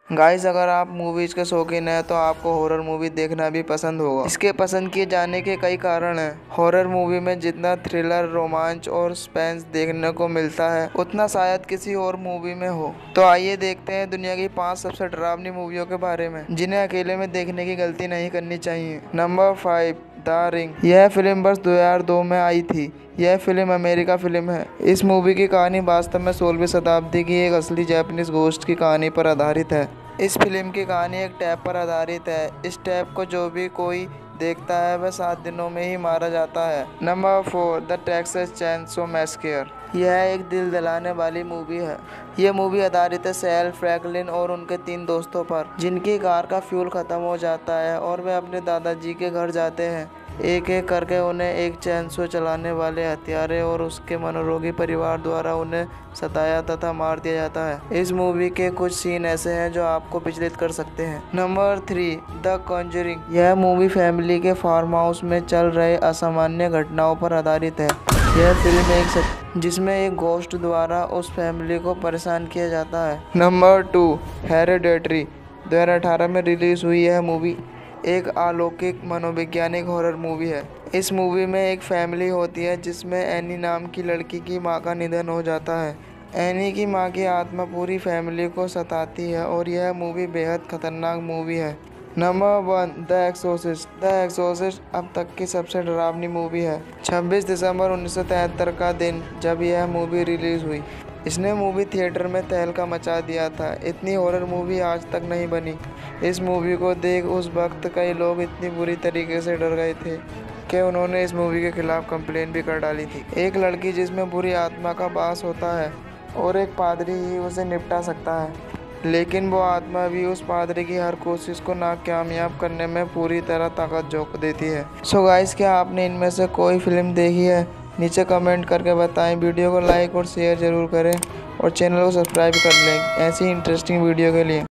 Guys, अगर आप movies के शौकीन हैं तो आपको हॉरर मूवी देखना भी पसंद होगा। इसके पसंद किए जाने के कई कारण हैं। हॉरर मूवी में जितना थ्रिलर, रोमांच और सस्पेंस देखने को मिलता है उतना शायद किसी और मूवी में हो। तो आइए देखते हैं दुनिया की 5 सबसे डरावनी मूवियों के बारे में जिन्हें अकेले में देखने की गलती नहीं करनी चाहिए। Number 5, the ring. यह फिल्म वर्ष 2002 में आई थी। यह फिल्म अमेरिका फिल्म है। इस मूवी की कहानी वास्तव में 16वीं शताब्दी की एक असली जापानीज घोस्ट की कहानी पर आधारित है। इस फिल्म की कहानी एक टैप पर आधारित है। इस टैप को जो भी कोई देखता है वह 7 दिनों में ही मारा जाता है। Number 4, the Texas chainsaw massacre. यह एक दिल दहलाने वाली मूवी है। यह मूवी आधारित है सैल फ्रैंकलिन और उनके 3 दोस्तों पर, जिनकी कार का फ्यूल खत्म हो जाता है और वे अपने दादाजी के घर जाते हैं। एक एक करके उन्हें एक चेनसो चलाने वाले हत्यारे और उसके मनोरोगी परिवार द्वारा उन्हें सताया तथा मार दिया जाता है। इस मूवी के कुछ सीन ऐसे हैं जो आपको विचलित कर सकते हैं। Number 3, the conjuring. यह मूवी फैमिली के फार्म हाउस में चल रहे असामान्य घटनाओं पर आधारित है। यह फिल्म जिसमें एक घोस्ट द्वारा उस फैमिली को परेशान किया जाता है। Number 2, hereditary. 2018 में रिलीज हुई यह मूवी एक अलौकिक मनोवैज्ञानिक हॉरर मूवी है। इस मूवी में एक फैमिली होती है जिसमें एनी नाम की लड़की की मां का निधन हो जाता है। एनी की मां की आत्मा पूरी फैमिली को सताती है और यह मूवी बेहद खतरनाक मूवी है। Number 1, the exorcist. The exorcist अब तक की सबसे डरावनी मूवी है। 26 दिसंबर 1973 का दिन जब यह मूवी रिलीज हुई, इसने मूवी थिएटर में तहलका मचा दिया था। इतनी हॉरर मूवी आज तक नहीं बनी। इस मूवी को देख उस वक्त कई लोग इतनी बुरी तरीके से डर गए थे कि उन्होंने इस मूवी के खिलाफ कंप्लेंट भी कर डाली थी। एक लड़की जिसमें बुरी आत्मा का वास होता है और एक पादरी ही उसे निपटा सकता है, लेकिन वो आत्मा भी उस पादरी की हर कोशिश को नाकामयाब करने में पूरी तरह ताकत झोंक देती है। सो गाइस, क्या आपने इनमें से कोई फिल्म देखी है? नीचे कमेंट करके बताएं। वीडियो को लाइक और शेयर ज़रूर करें और चैनल को सब्सक्राइब कर लें ऐसी इंटरेस्टिंग वीडियो के लिए।